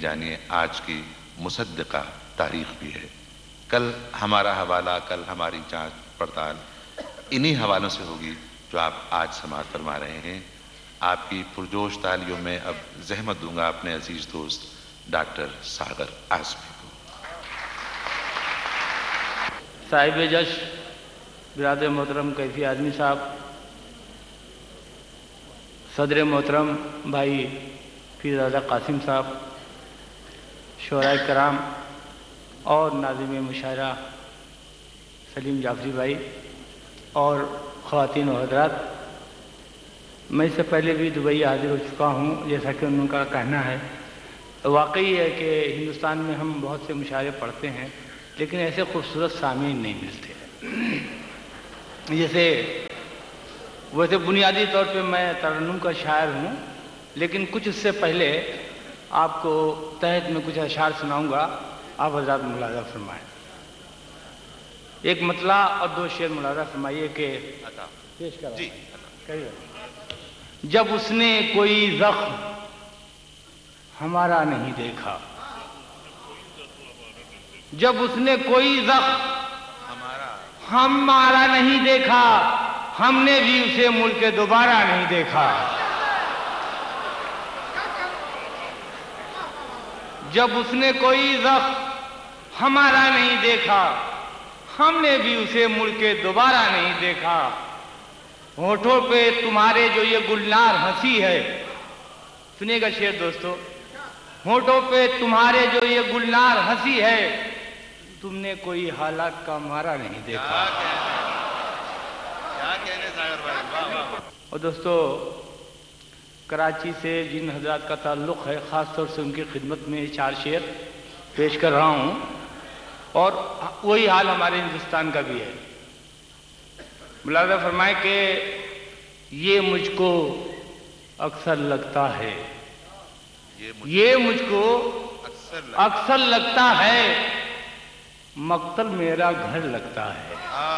جانیے آج کی مصدقہ تاریخ بھی ہے. کل ہمارا حوالہ، کل ہماری جانچ پڑتال انہی حوالوں سے ہوگی جو آپ آج سماعت فرما رہے ہیں. آپ کی پرجوش تالیوں میں اب زحمت دوں گا اپنے عزیز دوست ڈاکٹر ساغر اعظمی کو. صاحب جش برادر محترم کیفی اعظمی صاحب، صدر محترم بھائی پیرزادہ قاسم صاحب، شعراء کرام اور ناظم مشاعرہ سلیم جعفری بھائی اور خواتین و حضرات، میں اس سے پہلے بھی دبئی حاضر ہو چکا ہوں. جیسا کہ ان کا کہنا ہے، واقعی ہے کہ ہندوستان میں ہم بہت سے مشاعرے پڑھتے ہیں لیکن ایسے خوبصورت سامعین نہیں ملتے. جیسے ویسے بنیادی طور پہ میں ترنم کا شاعر ہوں، لیکن کچھ اس سے پہلے آپ کو تحت میں کچھ اشعار سناؤں گا، آپ حضرات ملاحظہ فرمائیں. ایک مطلع اور دو شعر ملاحظہ فرمائیے کہ پیش کر رہا ہوں. جب اس نے کوئی زخم ہمارا نہیں دیکھا، جب اس نے کوئی زخم ہمارا نہیں دیکھا، ہم نے بھی اسے ملک دوبارہ نہیں دیکھا. جب اس نے کوئی زخم ہمارا نہیں دیکھا، ہم نے بھی اسے ملک دوبارہ نہیں دیکھا. ہونٹوں پہ تمہارے جو یہ گلنار ہنسی ہے، سنیے گا شعر دوستو، ہونٹوں پہ تمہارے جو یہ گلنار ہنسی ہے، تم نے کوئی حالات کا مارا نہیں دیکھا. اور دوستو، کراچی سے جن حضرات کا تعلق ہے، خاص طور سے ان کی خدمت میں 4 شعر پیش کر رہا ہوں، اور وہی حال ہمارے ہندوستان کا بھی ہے. ملاحظہ فرمائیں کہ یہ مجھ کو اکثر لگتا ہے، یہ مجھ کو اکثر لگتا ہے، مقتل میرا گھر لگتا ہے،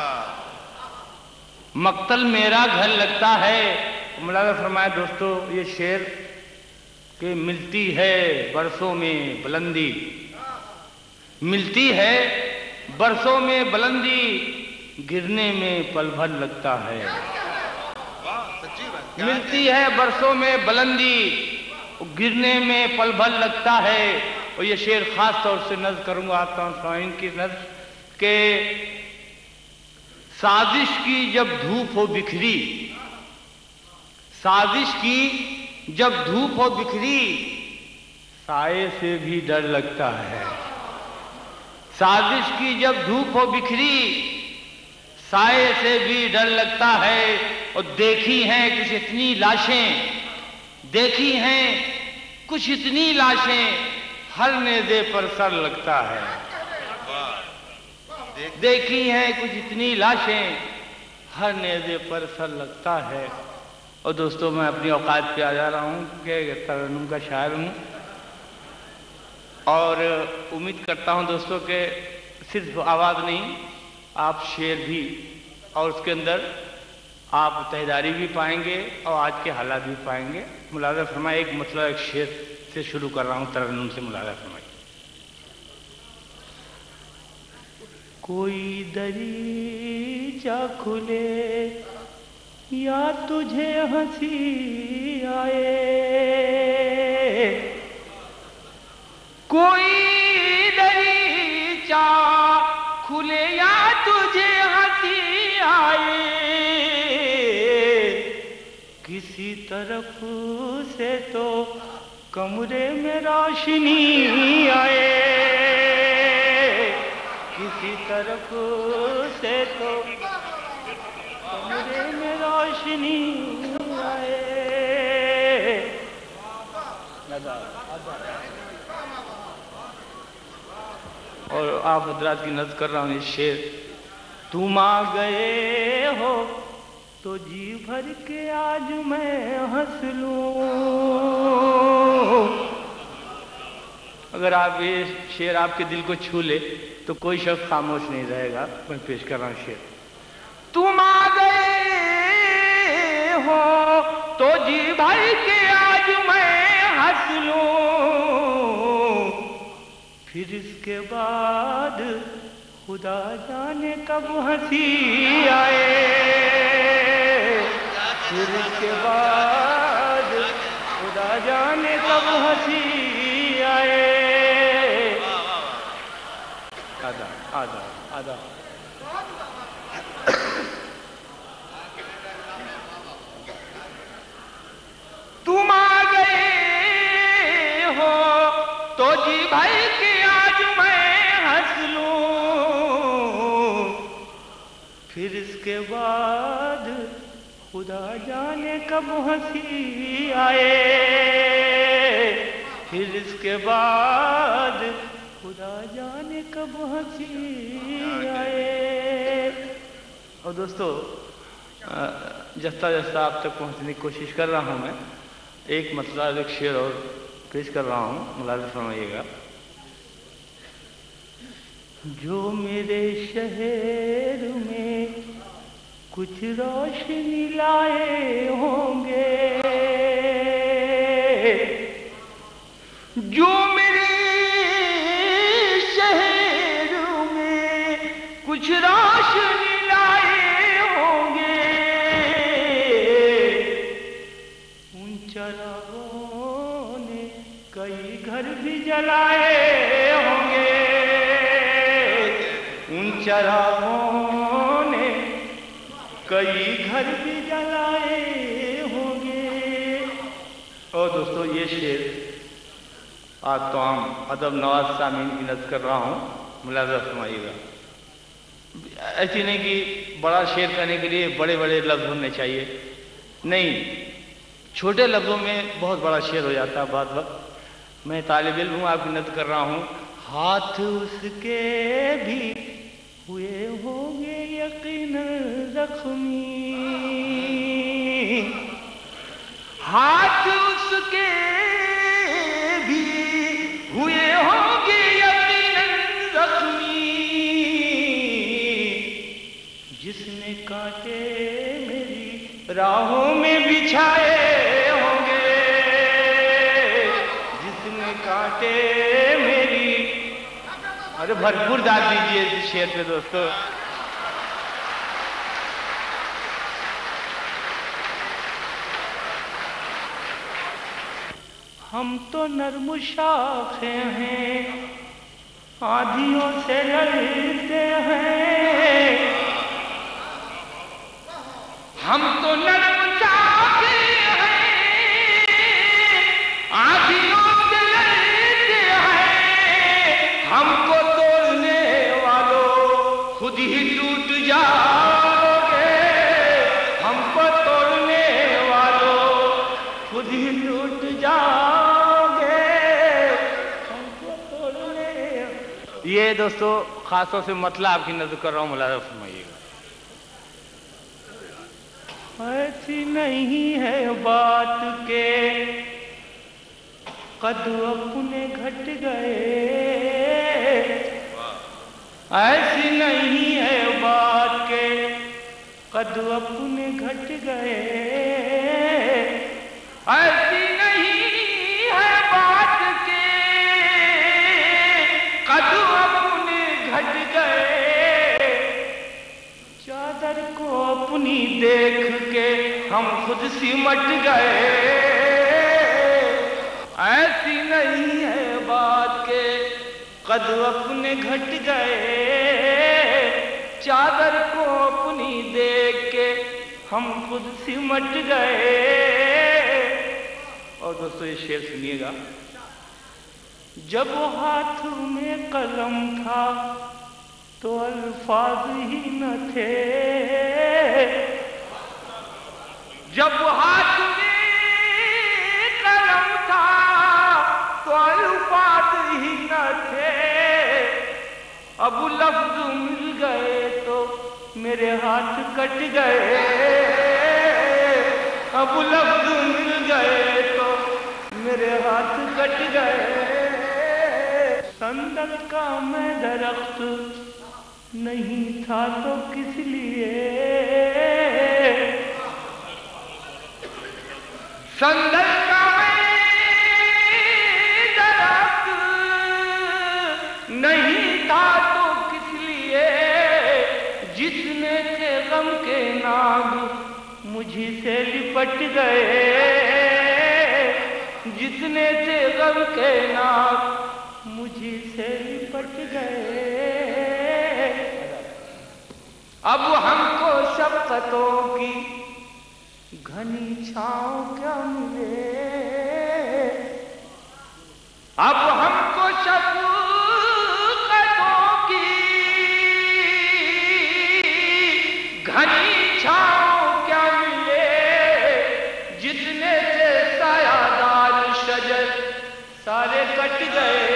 مقتل میرا گھر لگتا ہے. ملاحظہ فرمائیں دوستو، یہ شعر کہ ملتی ہے برسوں میں بلندی، ملتی ہے برسوں میں بلندی، گرنے میں پل بھر لگتا ہے. ملتی ہے برسوں میں بلندی، گرنے میں پل بھر لگتا ہے. اور یہ شعر خاص طور سے نظر کروں گا آپ سامعین کی نظر کہ سازش کی جب دھوپ ہو بکھری، سازش کی جب دھوپ ہو بکھری، سائے سے بھی ڈر لگتا ہے. سازش کی جب دھوپ ہو بکھری، سائے سے بھی ڈر لگتا ہے. اور دیکھی ہیں کچھ اتنی لاشیں، دیکھی ہیں کچھ اتنی لاشیں، ہر نیزے پر سر لگتا ہے. دیکھی ہیں کچھ اتنی لاشیں، ہر نیزے پر سر لگتا ہے. اور دوستو، میں اپنی اوقات پہ آ جا رہا ہوں کہ ترنم کا شاعر ہوں، اور امید کرتا ہوں دوستو کہ صرف آواز نہیں، آپ شعر بھی، اور اس کے اندر آپ تہذاری بھی پائیں گے اور آج کے حالات بھی پائیں گے. ملاحظہ فرمائیں، ایک مطلب ایک شعر سے شروع کر رہا ہوں ترنم سے. ملاحظہ فرمائیں. کوئی دریچہ کھلے یا تجھے ہنسی آئے، کوئی دریچہ کھلے یا تجھے ہنسی آئے، کسی طرف سے تو کمرے میں روشنی آئے، کسی طرف سے تو کمرے میں روشنی آئے. اور آپ حضرات کی نظر کر رہا ہوں یہ شعر. تم آ گئے ہو تو جی بھر کے آج میں ہنس لوں. اگر آپ یہ شعر آپ کے دل کو چھو لے تو کوئی شخص خاموش نہیں رہے گا. میں پیش کر رہا ہوں شعر. تم آ گئے ہو تو جی بھر کے آج میں ہنس لوں، پھر اس کے بعد خدا جانے کب ہنسی آئے، پھر اس کے بعد خدا جانے کب ہنسی آئے۔ آدھا آدھا آدھا تم آ گئے ہو تو جی بھائی کہ آج میں ہنس لوں، پھر اس کے بعد خدا جانے کب ہنسی آئے، پھر اس کے بعد خدا جانے کب ہنسی آئے۔ اور دوستو جستا جستا آپ تک پہنچنے کی کوشش کر رہا ہوں، میں ایک مسئلہ ایک شعر اور پیش کر رہا ہوں، ملاحظہ فرمائیے گا۔ جو میرے شہر میں کچھ روشنی لائے ہوں گے، جو میرے شہر میں کچھ روشنی لائے ہوں گے، ان چراغوں نے کئی گھر بھی جلائے ہوں گے، ان چراغوں نے کئی گھر بھی جلائے ہوں گے۔ اور دوستو یہ شعر آج تو عام ادب نواز سامعین کی نظر کر رہا ہوں، ملاحظہ فرمائیے گا۔ ایسی نہیں کہ بڑا شعر کرنے کے لیے بڑے بڑے لفظ ہونے چاہیے، نہیں، چھوٹے لفظوں میں بہت بڑا شعر ہو جاتا ہے بعض وقت۔ میں طالب علم ہوں، آپ کی نظر کر رہا ہوں۔ ہاتھ اس کے بھی ہوئے ہوں گے یقیناً زخمی، ہاتھ اس کے بھی ہوئے ہوں گے یقیناً زخمی، جس نے کانٹے میری راہوں میں بچھائے ہوں گے، جس نے کانٹے میری، ارے بھرپور داد دیجیے اس شعر پہ دوستو۔ ہم تو نرم شاخیں ہیں، آندھیوں سے لڑتے ہیں، ہم تو نرم شاخیں ہیں، آندھیوں سے لڑتے ہیں، ہم کو توڑنے والوں خود ہی ٹوٹ جاؤ گے، ہم کو توڑنے والوں خود ہی ٹوٹ جاؤ گے، ہم کو توڑنے۔ یہ دوستو خاص طور سے مطلب آپ کی نظر کر رہا ہوں، ملاحظہ فرمائیے گا۔ ایسی نہیں ہے بات کہ قد اپنے گھٹ گئے، ایسی نہیں ہے بات کہ قد اپنے گھٹ گئے، ایسی نہیں ہے بات کہ قد اپنے گھٹ گئے، چادر کو اپنی دیکھ کے ہم خود سمٹ گئے، ایسی نہیں ہے بات کہ قد اپنے گھٹ گئے، چادر کو اپنی دیکھ کے ہم خود سمٹ گئے۔ اور دوستو یہ شعر سنیے گا۔ جب ہاتھ میں قلم تھا تو الفاظ ہی نہ تھے، جب ہاتھ میں قلم تھا تو الفاظ ہی نہ تھے، اب لفظ مل گئے تو میرے ہاتھ کٹ گئے، اب لفظ مل گئے تو میرے ہاتھ کٹ گئے۔ سندل کا میں درخت نہیں تھا تو کس لیے، سندل کا میں درخت के नाग मुझी से लिपट गए, जितने थे गम के नाग मुझी से लिपट गए। अब हमको शफ़क़तों की घनी छाँव क्या मिले, अब हमको शफ़क़तों की घनी छाँव क्या मिले, जितने थे सायादार शजर सारे कट गए,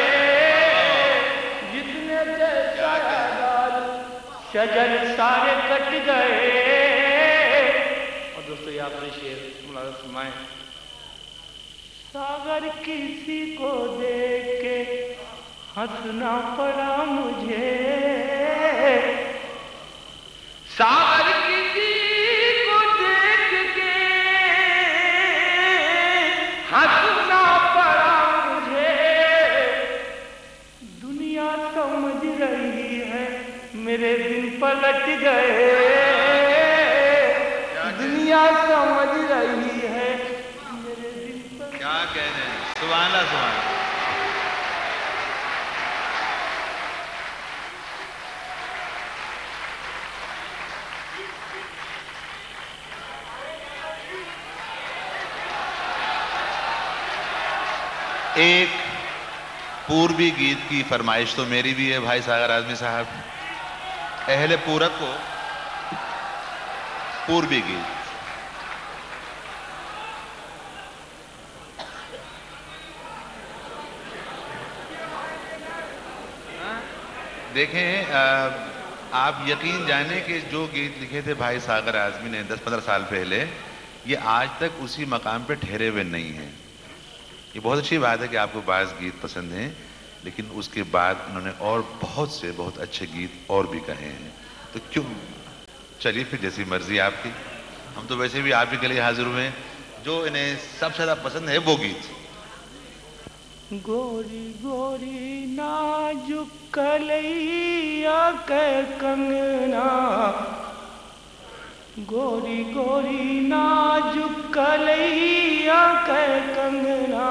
जितने थे सायादार शजर सारे कट गए। और दोस्तों ये आपने शेर मुलाज़ा सुनाए। सागर किसी को देख के हंसना पड़ा मुझे, सागर किसी को देख के हंसना पड़ा मुझे, दुनिया समझ रही है मेरे दिन पलट गए, दुनिया समझ रही है मेरे दिन पलट। क्या कह रहे हैं, सुभान अल्लाह, सुभान अल्लाह। एक पूर्वी गीत की फरमाइश तो मेरी भी है भाई सागर आज़मी साहब, अहले पूरब को पूर्वी गीत। देखें, आप यकीन जाने कि जो गीत लिखे थे भाई सागर आज़मी ने 10-15 साल पहले, ये आज तक उसी मकाम पे ठहरे हुए नहीं हैं। ये बहुत अच्छी बात है कि आपको बाज़ गीत पसंद हैं, लेकिन उसके बाद उन्होंने और बहुत से बहुत अच्छे गीत और भी कहे हैं। तो क्यों, चलिए फिर जैसी मर्जी आपकी, हम तो वैसे भी आप ही के लिए हाजिर हुए हैं। जो इन्हें सबसे ज़्यादा पसंद है वो गीत। गोरी गोरी नाजुक कलैया के कंगना, गोरी गोरी नाजुक कलैया के कंगना,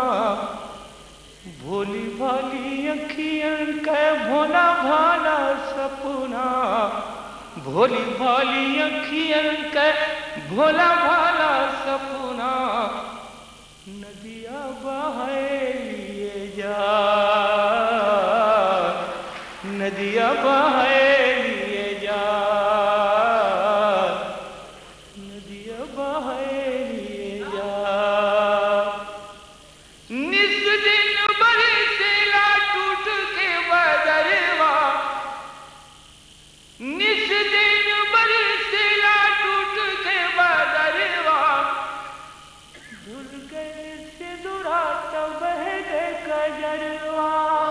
भोली भाली अखियन के भोला भाला सपना, भोली भाली अखियन के भोला भाला सपना, नदिया बहे लिए जा, नदिया बहे लिए जा, नदिया बहे लिए जा। निस दिन बरसेला टूट के बदरवा, निस दिन बरसेला टूट के बदरवा, धुल गए सिंदूरा तो बह गए कजरवा,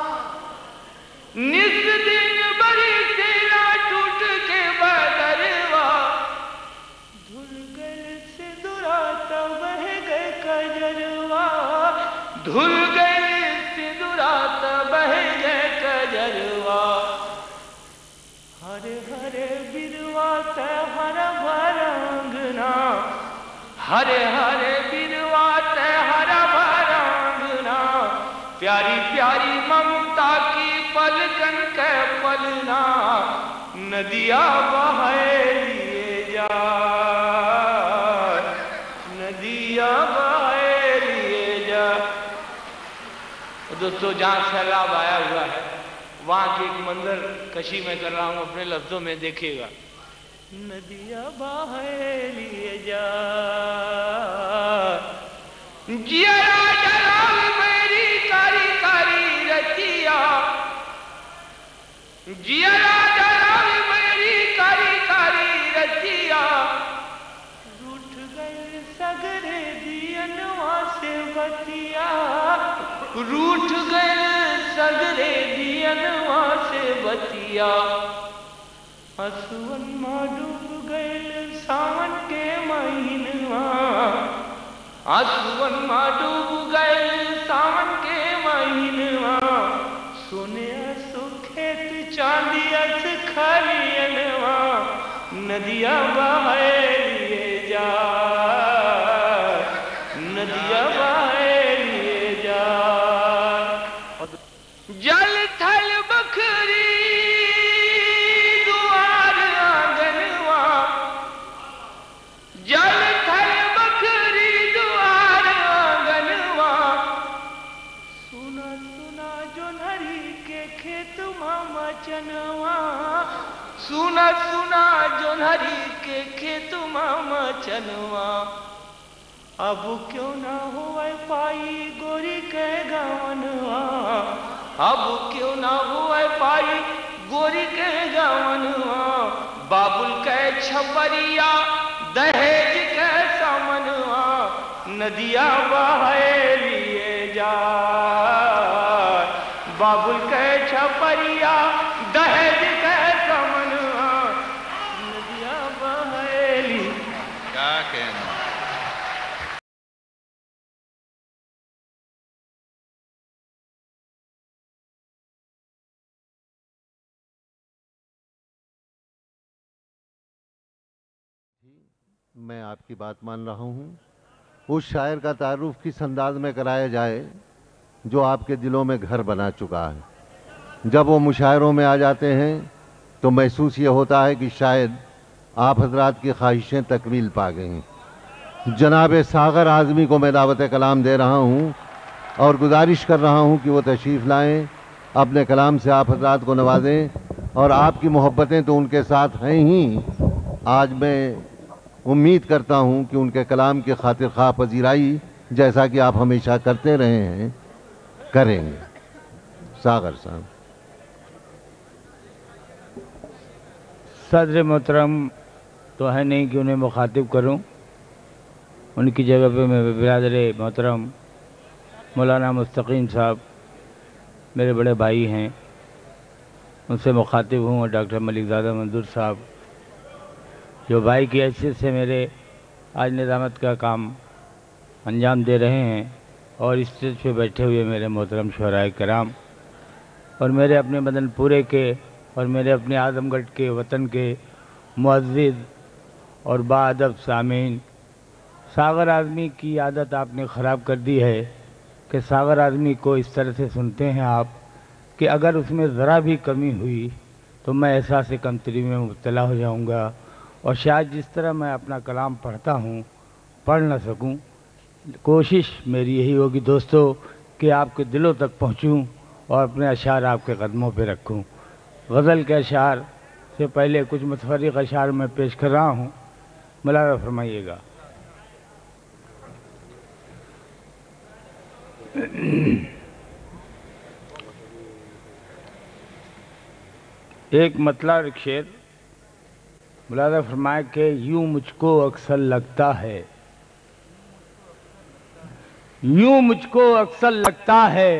निस दिन बरसेला टूट के बदरवा, धुल गए सिंदूरा तो बह गए कजरवा, धुल गए सिंदूरा तो बह गए कजरवा। हरे हरे बिरवा ते हरा भरा अंगना, हरे हरे बिरवा ते हरा भरा अंगना, प्यारी प्यारी ममता की पलकन के पलना, नदिया बहे लिए जा, नदिया बहे लिए जा। दोस्तों जहाँ सैलाब आया हुआ है वहाँ की एक मंजर कशी में कर रहा हूँ अपने लफ्जों में, देखिएगा। नदिया बहे लिए जा, जिया जलाल मेरी कारी कारी रतिया, जिया जलाल मेरी कारी कारी रतिया, रूठ गए सगरे दियनवा से बतिया, रूठ गए सगरे दियनवा से बतिया, हसुवन माँ डूब गए सावन के महीनवा, हसुवन माँ डूब गए सावन के महीनवा, सोने सो खेत चांदी अस खलियनवा, ندیاں بہائے لیے جا، ندیاں بہائے لیے جا، جل تھل بکھری دوار آنگنواں، جل تھل بکھری دوار آنگنواں، سنا سنا جونہری کے کھیت ماما چنواں، سنا سنا جونہری کے کھیت ماما چنواں، اب کیوں نہ ہوئے پائی گوری کے گاونواں، اب کیوں نہ ہوئے پائی گوری کے گاونواں، بابل کے چھپریا دہیج کے سامنواں، ندیاں بہائے لیے جا، بابل کے چھپریا دہیج کے سامنواں، ندیاں بہائے لیے کیا کہنا. میں آپ کی بات مان رہا ہوں. اس شاعر کا تعارف کس انداز میں کرایا جائے جو آپ کے دلوں میں گھر بنا چکا ہے. جب وہ مشاعروں میں آ جاتے ہیں تو محسوس یہ ہوتا ہے کہ شاید آپ حضرات کی خواہشیں تکمیل پا گئیں. جناب ساغر اعظمی کو میں دعوت کلام دے رہا ہوں اور گزارش کر رہا ہوں کہ وہ تشریف لائیں، اپنے کلام سے آپ حضرات کو نوازیں، اور آپ کی محبتیں تو ان کے ساتھ ہیں ہی. آج میں امید کرتا ہوں کہ ان کے کلام کی خاطر خواہ پذیرائی جیسا کہ آپ ہمیشہ کرتے رہے ہیں کریں گے. ساغر صاحب. صدر محترم تو ہے نہیں کہ انہیں مخاطب کروں، ان کی جگہ پہ میں برادر محترم مولانا مستقیم صاحب میرے بڑے بھائی ہیں، ان سے مخاطب ہوں، اور ڈاکٹر ملک زادہ منظور صاحب جو بھائی کی حیثیت سے میرے آج نظامت کا کام انجام دے رہے ہیں، اور اسٹیج پہ بیٹھے ہوئے میرے محترم شعراء کرام، اور میرے اپنے مدن پورے کے اور میرے اپنے اعظم گڑھ کے وطن کے معزز اور باادب سامعین. ساغر اعظمی کی عادت آپ نے خراب کر دی ہے کہ ساغر اعظمی کو اس طرح سے سنتے ہیں آپ کہ اگر اس میں ذرا بھی کمی ہوئی تو میں احساس کمتری میں مبتلا ہو جاؤں گا، اور شاید جس طرح میں اپنا کلام پڑھتا ہوں پڑھ نہ سکوں. کوشش میری یہی ہوگی دوستو کہ آپ کے دلوں تک پہنچوں اور اپنے اشعار آپ کے قدموں پہ رکھوں. غزل کے اشعار سے پہلے کچھ متفرق اشعار میں پیش کر رہا ہوں، ملاحظہ فرمائیے گا. ایک مطلع ایک شعر ملاحظہ فرمائے کہ یوں مجھ کو اکثر لگتا ہے، یوں مجھ کو اکثر لگتا ہے،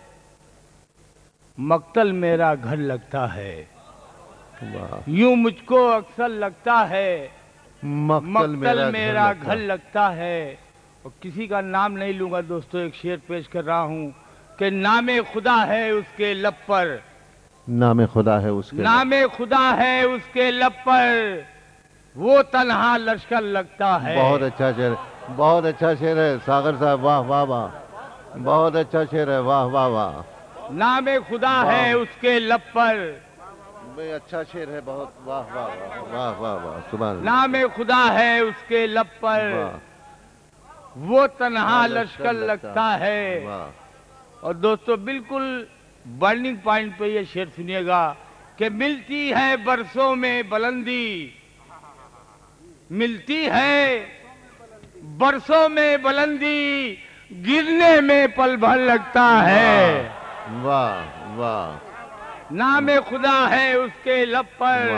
مقتل میرا گھر لگتا ہے. یوں مجھ کو اکثر لگتا ہے، مقتل میرا گھر لگتا ہے. اور کسی کا نام نہیں لوں گا دوستو، ایک شعر پیش کر رہا ہوں کہ نام خدا ہے اس کے لب پر، نام خدا ہے اس کے نام خدا ہے اس کے لب پر، وہ تنہا لشکر لگتا ہے. بہت اچھا شعر، بہت اچھا شعر ہے ساغر صاحب، واہ واہ واہ، بہت اچھا شعر ہے، واہ واہ واہ. نام خدا ہے اس کے لب پر، بھئی اچھا شعر ہے بہت، واہ واہ واہ واہ واہ، سبحان اللہ. نام خدا ہے اس کے لب پر، وہ تنہا لشکر لگتا ہے. اور دوستو بالکل برننگ پوائنٹ پہ یہ شعر سنیے گا کہ ملتی ہے برسوں میں بلندی، ملتی ہے برسوں میں بلندی، گرنے میں پل بھر لگتا ہے. واہ واہ. نام خدا ہے اس کے لب پر،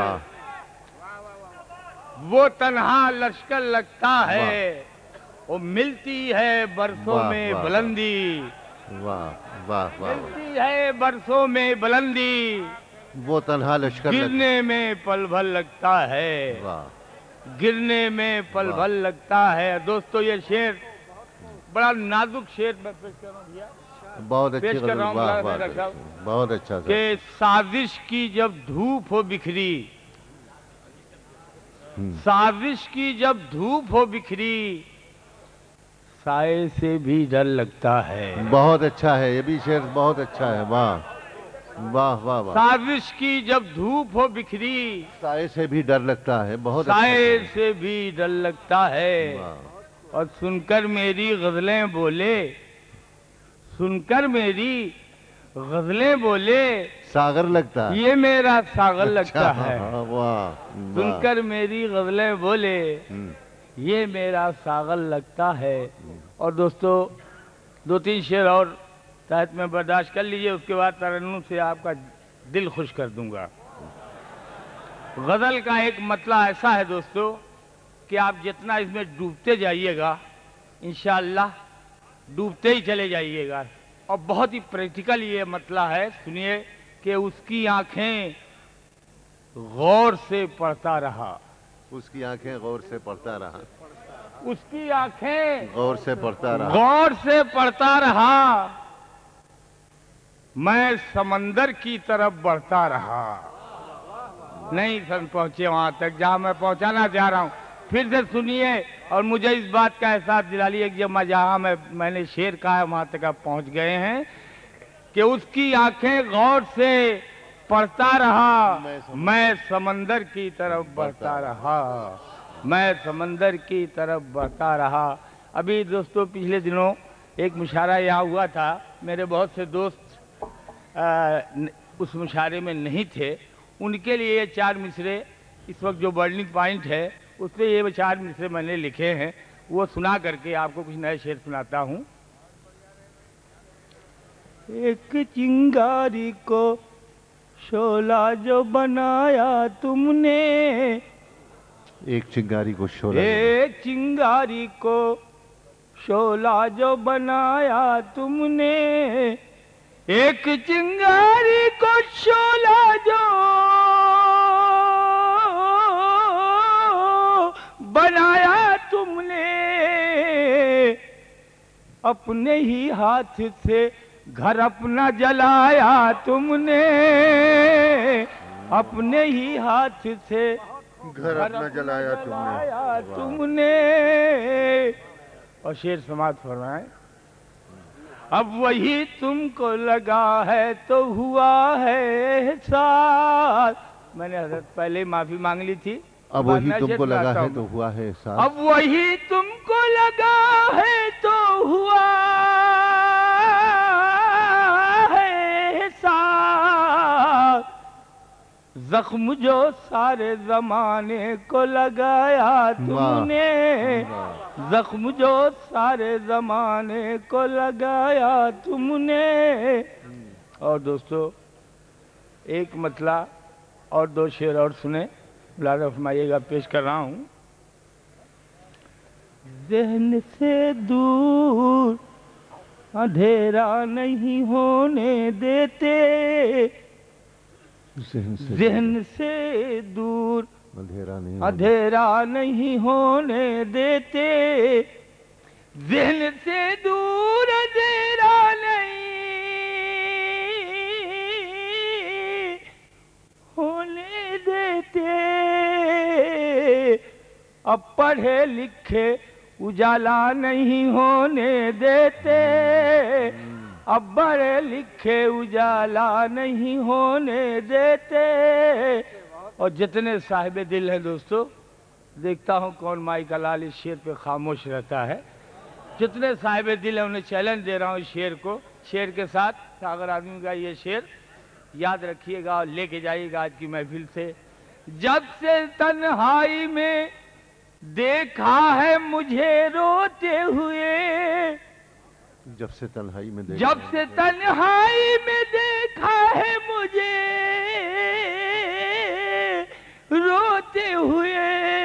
وہ تنہا لشکر لگتا ہے. وہ ملتی ہے برسوں میں بلندی، واہ واہ واہ، ملتی ہے برسوں میں بلندی، وہ تنہا لشکر گرنے میں پل بھر لگتا ہے. گرنے میں پل بھر لگتا ہے. دوستو یہ شعر بڑا نازک شعر میں پیش کر رہا ہوں بھیا، بہت اچھی پیش کر رہا ہوں بہت اچھا کہ سازش کی جب دھوپ ہو بکھری، साजिश की जब धूप हो बिखरी साए से भी डर लगता है। बहुत अच्छा है, ये भी शेर बहुत अच्छा है। वाह वाह वाह वाह। साजिश की जब धूप हो बिखरी साए से भी डर लगता है, बहुत साए से भी डर लगता है। वाह। और सुनकर मेरी गजलें बोले, सुनकर मेरी गजलें बोले सागर लगता है, ये मेरा सागर लगता अच्छा, है। वाह वाह। सुनकर मेरी गजलें बोले ये मेरा सागर लगता है। और दोस्तों 2-3 शेर और तहत में बर्दाश्त कर लीजिए, उसके बाद तरन्नुम से आपका दिल खुश कर दूंगा। गजल का एक मतला ऐसा है दोस्तों कि आप जितना इसमें डूबते जाइएगा इंशाअल्लाह डूबते ही चले जाइएगा। और बहुत ही प्रैक्टिकल ये मतला है, सुनिए कि उसकी आंखें गौर से पढ़ता रहा, उसकी आंखें गौर से पढ़ता रहा, उसकी आंखें गौर से पढ़ता रहा, गौर से पढ़ता रहा, मैं समंदर की तरफ बढ़ता रहा। नहीं पहुंचे वहां तक जहां मैं पहुंचाना चाह रहा हूं। फिर से सुनिए और मुझे इस बात का एहसास दिला लिया कि जब जहां मैंने शेर कहा है वहां तक आप पहुंच गए हैं कि उसकी आंखें गौर से पढ़ता रहा, मैं समंदर की तरफ बढ़ता रहा, मैं समंदर की तरफ बढ़ता रहा। अभी दोस्तों पिछले दिनों एक मुशायरा यहाँ हुआ था, मेरे बहुत से दोस्त उस मुशायरे में नहीं थे, उनके लिए ये 4 मिसरे इस वक्त जो बर्निंग पॉइंट है उस पर ये 4 मिसरे मैंने लिखे हैं, वो सुना करके आपको कुछ नए शेर सुनाता हूँ। एक चिंगारी को शोला जो बनाया तुमने, एक चिंगारी को शोला, एक चिंगारी को शोला जो बनाया तुमने, एक चिंगारी को शोला जो बनाया तुमने, अपने ही हाथ से घर अपना जलाया तुमने, अपने ही हाथ से घर अपना जलाया तुमने। और शेर समाप्त फरमाए, अब वही तुमको लगा है तो हुआ है एहसास। मैंने हजरत पहले माफी मांग ली थी, अब वही तुमको लगा है तो हुआ है एहसास, अब वही तुमको लगा है तो हुआ है एहसास, जख्म जो सारे जमाने को लगाया तुमने, जख्म जो सारे जमाने को लगाया तुमने। और दोस्तों एक मतला और 2 शेर और सुने, मुलाज़ा फरमाइएगा, पेश कर रहा हूं। ज़हन से दूर अंधेरा नहीं होने देते, ज़हन से दूर अंधेरा नहीं होने देते, ज़हन से दूर अंधेरा नहीं होने देते, अब पढ़े लिखे उजाला नहीं होने देते, अब पढ़े लिखे उजाला नहीं होने देते। और जितने साहिब दिल हैं दोस्तों, देखता हूँ कौन माई का लाल इस शेर पे खामोश रहता है। जितने साहिब दिल हैं उन्हें चैलेंज दे रहा हूँ इस शेर को, शेर के साथ सागर आदमी का ये शेर याद रखिएगा और लेके जाइएगा आज की महफिल से। जब से तन्हाई में देखा है मुझे रोते हुए, जब से तन्हाई में देखा, जब से तन्हाई में देखा है मुझे रोते हुए,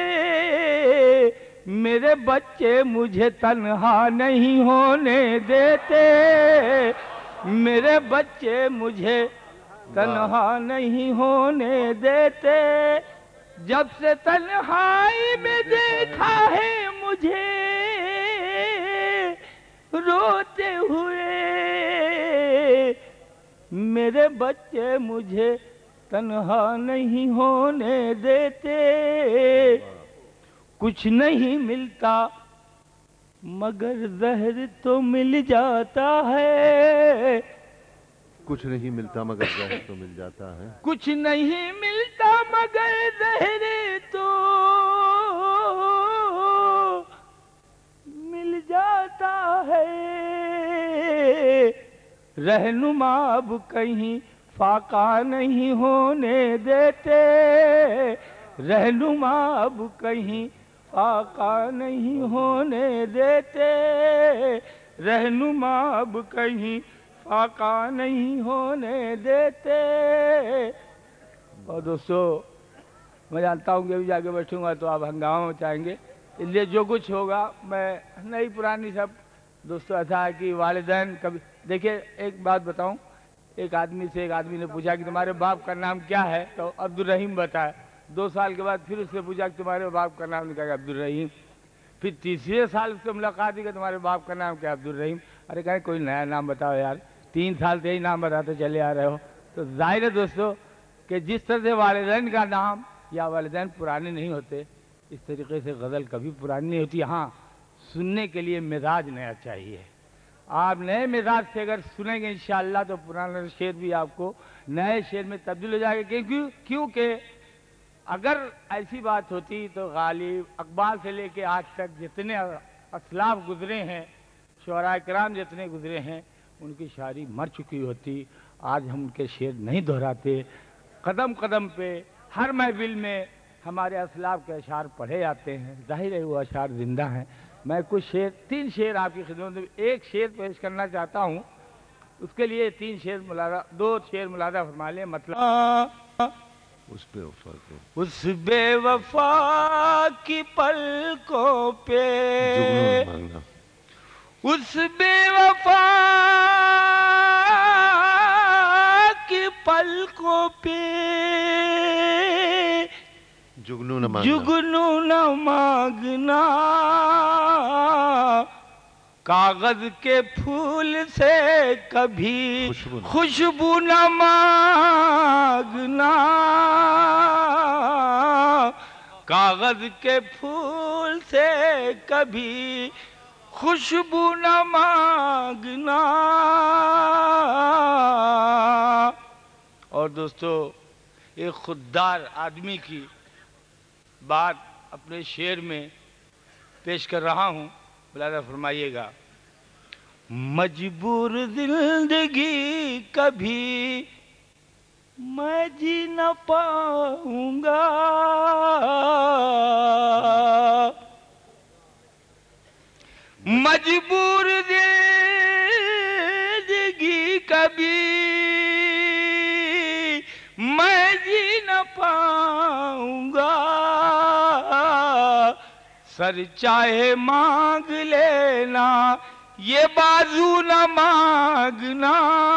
मेरे बच्चे मुझे तन्हा नहीं होने देते, मेरे बच्चे मुझे तन्हा नहीं होने देते। जब से तन्हाई में देखा है मुझे रोते हुए, मेरे बच्चे मुझे तन्हा नहीं होने देते। کچھ نہیں ملتا مگر زہر تو مل جاتا ہے. کچھ نہیں ملتا مگر زہر تو مل جاتا ہے. کچھ نہیں ملتا مگر زہر تو مل جاتا ہے. رہنما اب کہیں فاقہ نہیں ہونے دیتے. رہنما اب کہیں فاقہ نہیں ہونے دیتے. رہنما اب کہیں فاقہ نہیں ہونے دیتے. اور دوستو میں جانتا ہوں کہ ابھی جا کے بیٹھوں گا تو آپ ہنگامہ مچائیں گے، اس لیے جو کچھ ہوگا میں نئی پرانی سب دوستو ایسا ہے کہ والدین کبھی دیکھیں. ایک بات بتاؤں، ایک آدمی نے پوچھا کہ تمہارے باپ کا نام کیا ہے؟ تو عبدالرحیم بتایا. 2 سال کے بعد پھر اس سے پوچھا کہ تمہارے باپ کا نام، نے کہا کہ عبدالرحیم. پھر تیسرے سال اس سے ملاقات ہوئی کہ تمہارے باپ کا نام کیا؟ عبدالرحیم. ارے کہا کوئی نیا نام بتاؤ یار، 3 سال سے یہی نام بتاتے چلے آ رہے ہو. تو ظاہر ہے دوستو کہ جس طرح سے والدین کا نام یا والدین پرانے نہیں ہوتے، اس طریقے سے غزل کبھی پرانی نہیں ہوتی. ہاں سننے کے لیے مزاج نیا چاہیے. آپ نئے مزاج سے اگر سنیں گے انشاءاللہ تو پرانا شعر بھی آپ کو نئے شعر میں تبدیل ہو جائے گا. کیونکہ اگر ایسی بات ہوتی تو غالب اقبال سے لے کے آج تک جتنے اسلاف گزرے ہیں، شعراء کرام جتنے گزرے ہیں، ان کی شاعری مر چکی ہوتی. آج ہم ان کے شعر نہیں دہراتے. قدم قدم پہ ہر محفل میں ہمارے اسلاف کے اشعار پڑھے جاتے ہیں. ظاہر ہے وہ اشعار زندہ ہیں. میں کچھ شعر 3 شعر آپ کی خدمت میں ایک شعر پیش کرنا چاہتا ہوں. اس کے لیے 3 شعر ملاحظہ 2 شعر ملاحظہ فرما لیں. مطلب اس بے وفا کو، اس بے وفا کی پلکوں پہ، جگنون مانگنا. اس بے وفا کی پلکوں پہ جگنو نہ مانگنا. جگنو نہ مانگنا. کاغذ کے پھول سے کبھی خوشبو نہ مانگنا. کاغذ کے پھول سے کبھی خوشبو نہ مانگنا. اور دوستو ایک خوددار آدمی کی بات اپنے شعر میں پیش کر رہا ہوں، ملاحظہ فرمائیے گا. مجبور زندگی کبھی میں جی نہ پاؤں گا. مجبور زندگی کبھی میں جی نہ پاؤں گا. سر چاہے مانگ لینا یہ بازو نہ مانگنا.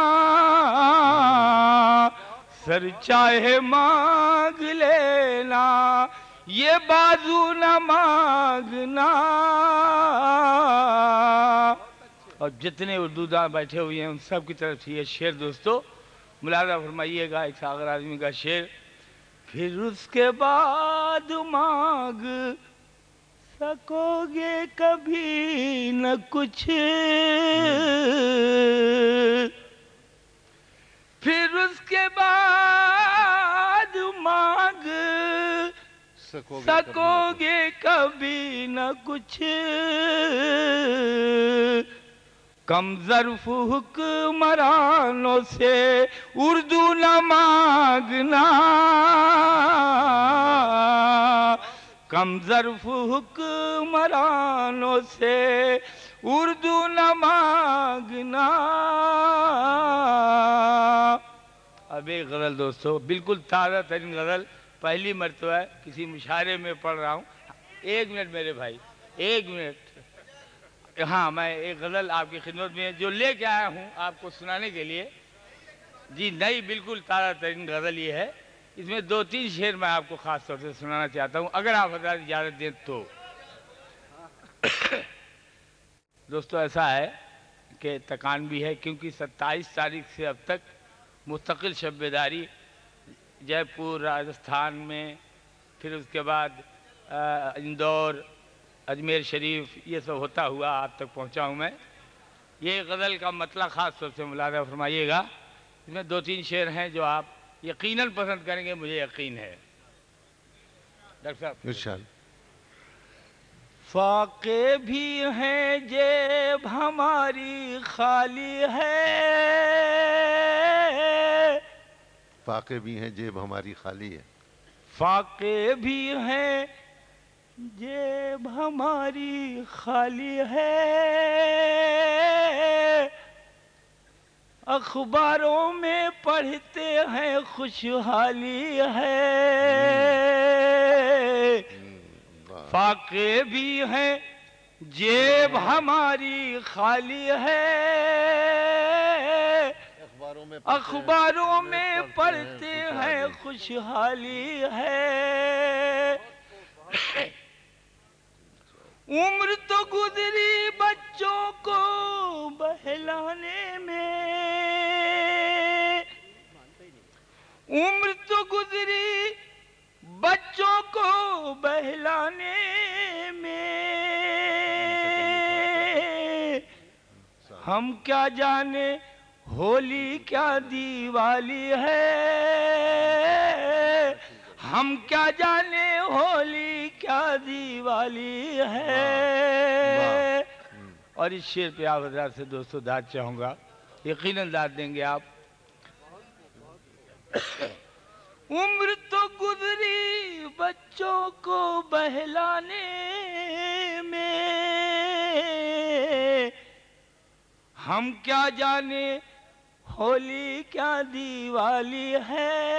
سر چاہے مانگ لینا یہ بازو نہ مانگنا. اور جتنے اردو داں بیٹھے ہوئے ہیں ان سب کی طرف سے یہ شعر دوستو ملاحظہ فرمائیے گا. ایک ساغر آدمی کا شعر. پھر اس کے بعد مانگ سکو گے کبھی نہ کچھ. پھر اس کے بعد مانگ سکو گے کبھی نہ کچھ. کم ظرف حکمرانوں سے اردو نہ مانگنا. کم ظرف حکمرانوں سے اردو نہ مانگنا. اب ایک غزل دوستو بالکل تازہ ترین غزل، پہلی مرتبہ ہے کسی مشاعرے میں پڑھ رہا ہوں. 1 منٹ میرے بھائی، 1 منٹ. ہاں میں ایک غزل آپ کی خدمت میں جو لے کے آیا ہوں آپ کو سنانے کے لیے. جی نئی بالکل تازہ ترین غزل یہ ہے. اس میں 2-3 شعر میں آپ کو خاص طور سے سنانا چاہتا ہوں اگر آپ حضرات اجازت دیں تو. دوستو ایسا ہے کہ تکان بھی ہے کیونکہ 27 تاریخ سے اب تک مستقل شب بیداری جے پور راجستھان میں، پھر اس کے بعد اندور، اجمیر شریف، یہ سب ہوتا ہوا آپ تک پہنچا ہوں میں. یہ غزل کا مطلب خاص طور سے ملاحظہ فرمائیے گا. اس میں 2-3 شعر ہیں جو آپ یقیناً پسند کریں گے، مجھے یقین ہے. ڈاکٹر صاحب ارشاد. فاقے بھی ہیں جیب ہماری خالی ہے، فاقے بھی ہیں جیب ہماری خالی ہے. فاقے بھی ہیں جیب ہماری خالی ہے، اخباروں میں پڑھتے ہیں خوشحالی ہے. فاقے بھی ہیں جیب ہماری خالی ہے، اخباروں میں پڑھتے ہیں خوشحالی ہے. عمر تو گزری بچوں کو بہلانے میں، عمر تو گزری بچوں کو بہلانے میں، ہم کیا جانے ہولی کیا دیوالی ہے، ہم کیا جانے ہولی کیا دیوالی ہے. اور اس شعر پہ آپ حضرات سے دوستو داد چاہوں گا، یقیناً داد دیں گے آپ. عمر تو گزری بچوں کو بہلانے میں، ہم کیا جانے ہولی کیا دیوالی ہے،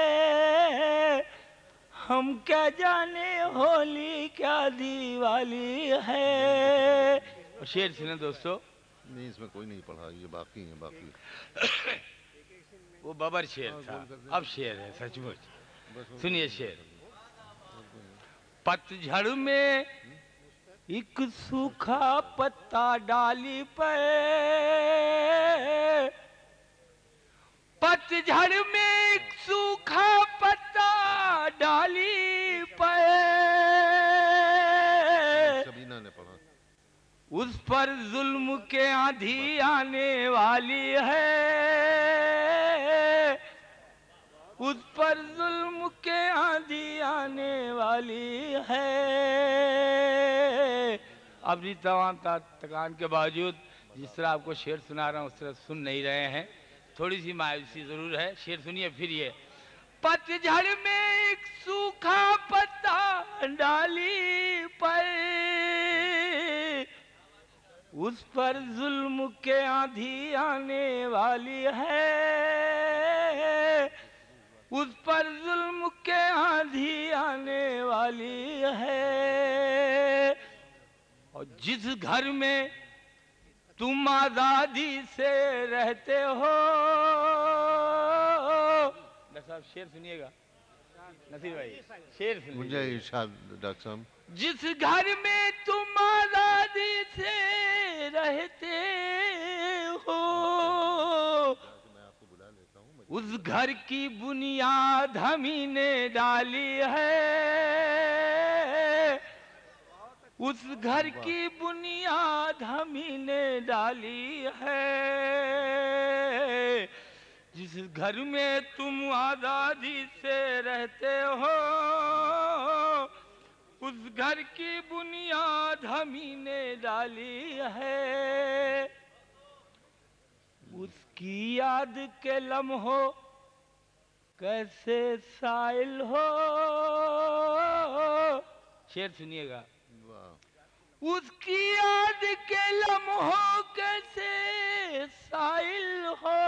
ہم کیا جانے ہولی کیا دیوالی ہے. اور شعر سنیں دوستو. نہیں اس میں کوئی نہیں پڑھا، یہ باقی ہیں باقی. وہ ببر شعر تھا، اب شعر ہے سچ مچ. سنیے شعر. پت جھڑ میں ایک سوکھا پتا ڈالی پہ، پت جھڑ میں ایک سوکھا پتا ڈالی پہ، شبینہ نے پڑھا. اس پر ظلم کے آندھی آنے والی ہے، اس پر ظلم کے آندھی آنے والی ہے. اپنی تمام تکان کے باوجود جس طرح آپ کو شعر سنا رہا ہوں اس طرح سن نہیں رہے ہیں، تھوڑی سی مایوسی ضرور ہے. شعر سنیے پھر. یہ پت جھڑ میں ایک سوکھا پتا ڈالی پر، اس پر ظلم کے آندھی آنے والی ہے، اس پر ظلم کے آندھی آنے والی ہے. اور جس گھر میں تم آزادی سے رہتے ہو، صاحب شعر سنیے گا نصیر بھائی، شعر سنیے. مجھے ارشاد ڈاکٹر صاحب. جس گھر میں تم آزادی سے رہتے ہو، اس گھر کی بنیاد ہمیں نے ڈالی ہے، اس گھر کی بنیاد ہمیں نے ڈالی ہے. جس گھر میں تم آزادی سے رہتے ہو، اس گھر کی بنیاد ہمیں نے ڈالی ہے. اس کی یاد کے لمحوں کیسے سائل ہو. شعر سنیے گا. اس کی یاد کے لمحوں کیسے سائل ہو،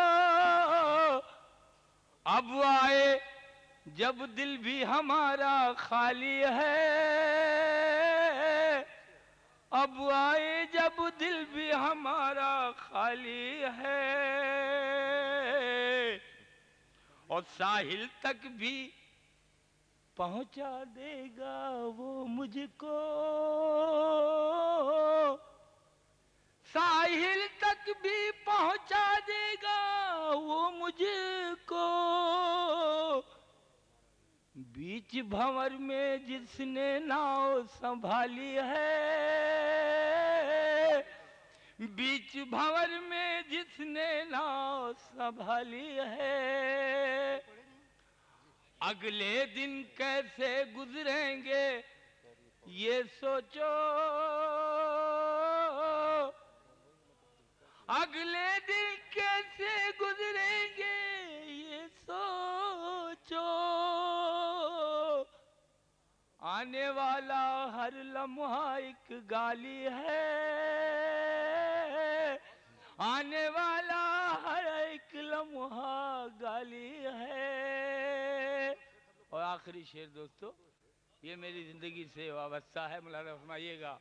اب آئے جب دل بھی ہمارا خالی ہے، اب آئے جب دل بھی ہمارا خالی ہے. اور ساحل تک بھی پہنچا دے گا وہ مجھ کو، ساحل تک بھی پہنچا دے گا وہ مجھ کو. बीच भंवर में जिसने नाव संभाली है, बीच भंवर में जिसने नाव संभाली है, अगले दिन कैसे गुजरेंगे ये सोचो, अगले दिन कैसे गुजरेंगे ये सोचो, आने वाला हर लम्हा एक गाली है, आने वाला हर एक लम्हा गाली है। और आखिरी शेर दोस्तों, ये मेरी जिंदगी से वाबस्ता है, मौलाना फरमाइएगा।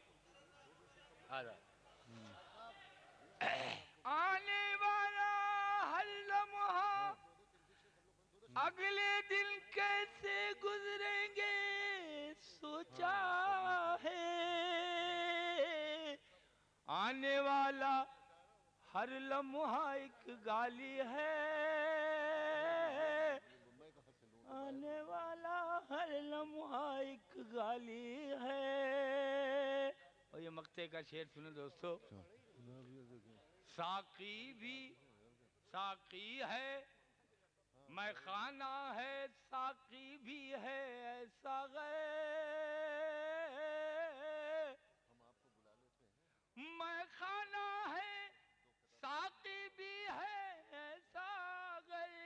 आने वाला हर लम्हा अगले दिन कैसे गुजरेंगे सोचा है, आने वाला हर लम्हा एक गाली है, आने वाला हर लम्हा एक गाली है। और ये मक्ते का शेर सुनो दोस्तों। साकी भी साकी है, मैं खाना है साकी भी है, ऐसा गए मैं खाना है साकी भी है, ऐसा गए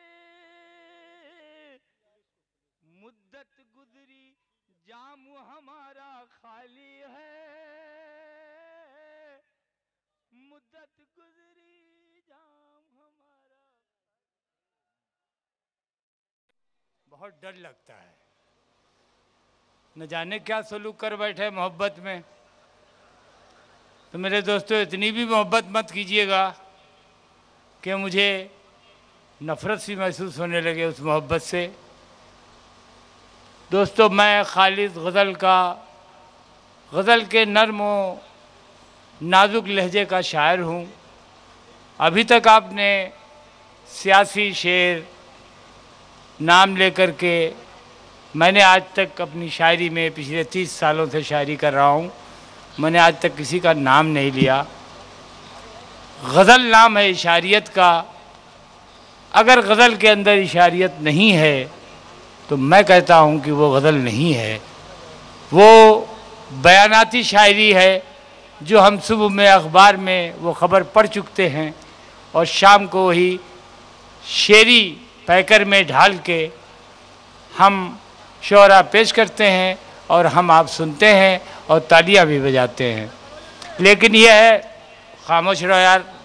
मुद्दत गुजरी जाम हमारा खाली है, मुद्दत गुजरी जाम हमारा। बहुत डर लगता है, न जाने क्या सलूक कर बैठे मोहब्बत में। तो मेरे दोस्तों, इतनी भी मोहब्बत मत कीजिएगा कि मुझे नफरत सी महसूस होने लगे उस मोहब्बत से। दोस्तों, मैं खालिद गज़ल के नर्म व नाजुक लहजे का शायर हूँ। अभी तक आपने सियासी शेर नाम लेकर के, मैंने आज तक अपनी शायरी में पिछले 30 सालों से शायरी कर रहा हूँ, मैंने आज तक किसी का नाम नहीं लिया। गज़ल नाम है इशारियत का। अगर गज़ल के अंदर इशारियत नहीं है तो मैं कहता हूँ कि वो गज़ल नहीं है, वो बयानाती शायरी है जो हम सुबह में अखबार में वो ख़बर पढ़ चुकते हैं और शाम को वही शेरी पैकर में ढाल के हम शोरा पेश करते हैं और हम आप सुनते हैं और तालियां भी बजाते हैं। लेकिन यह है, खामोश रहो यार।